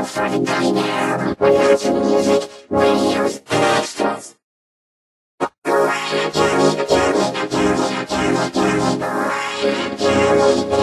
up for the nightmare. With lots of music, radios, and extras. Ryan Kelly, Kelly, Kelly, Kelly, Kelly, Ryan Kelly.